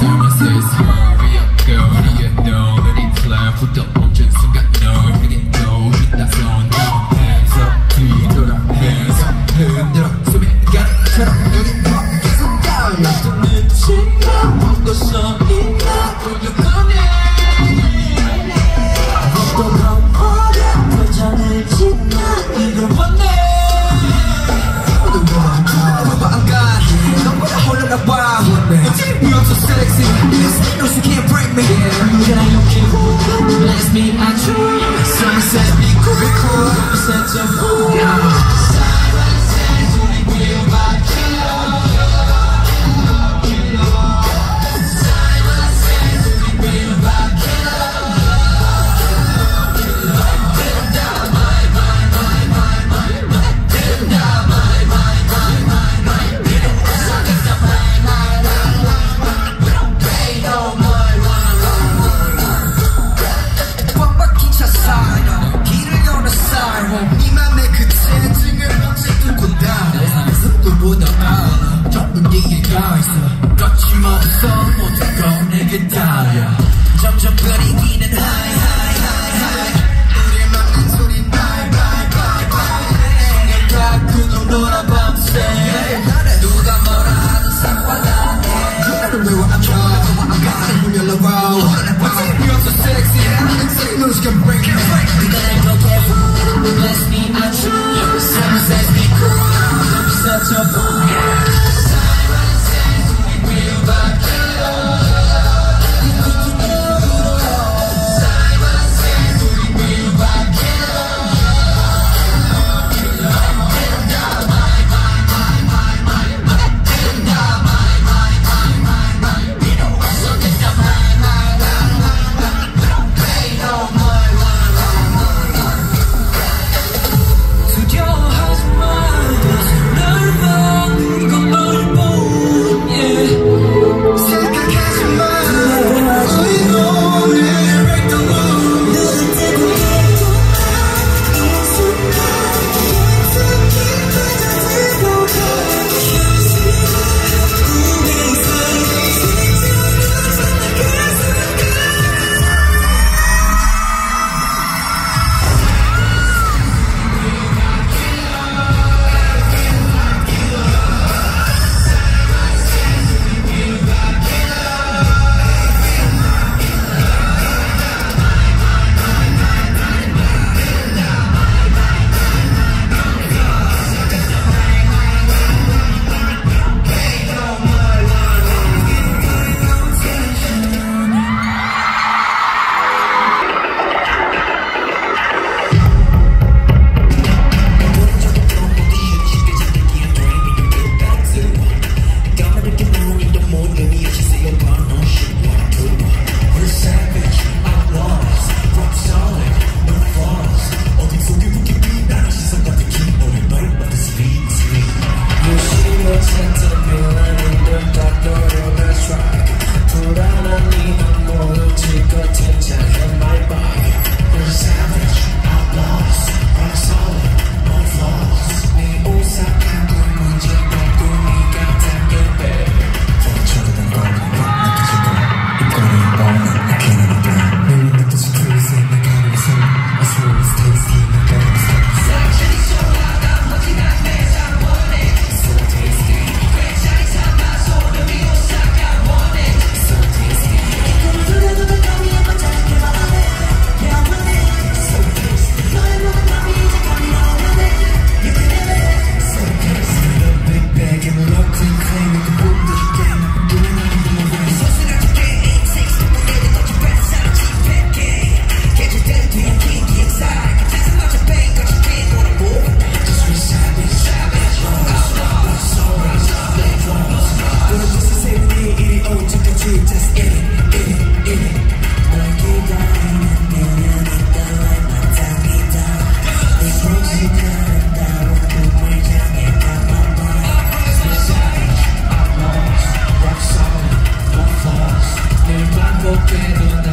says hurry up girl do you know that it's life 부터 멈춘 순간 널 향해 go hit that zone down hands up 뒤돌아 hands up 흔들어 소매가처럼 여기 계속 달려 또 눈치가 뭔가 서 있나 보여 꺼내 또 검어가 도전을 지나 이걸 원해 You're so sexy, no she can't break me. Can I okay? Bless me, I try. Some says be cool, such a fool. Side by side, doing real by killer. Side by side, doing real by killer. 거침없어 모든 건 내게 달려 점점 그리기는 high high high high 우리의 막는 소리 bye bye bye bye 생각할 그 정도나 밤새 누가 뭐라 하든 상관없네 나를 외워 I'm trying I'm gonna move your love You're so sexy No she can break me 네가 날 그렇게 Bless me I try Someone says be cool Don't be such a fool 내 반복되는